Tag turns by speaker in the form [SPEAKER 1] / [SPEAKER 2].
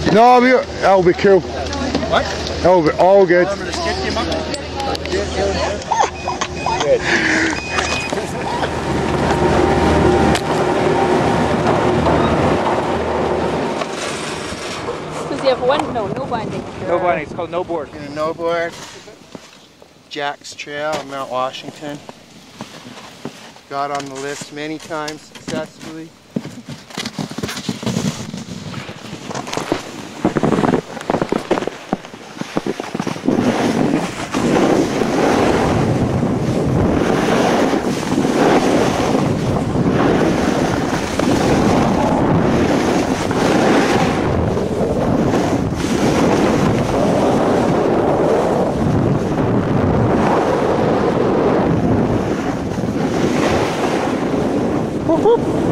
[SPEAKER 1] No, that'll be cool.
[SPEAKER 2] What?
[SPEAKER 1] That'll be all good.
[SPEAKER 2] Good.
[SPEAKER 3] Does he have one? No, no binding.
[SPEAKER 2] No binding, it's called no board.
[SPEAKER 4] Gonna no board. Jack's Trail in Mount Washington. Got on the list many times successfully.
[SPEAKER 1] Whoop, whoop.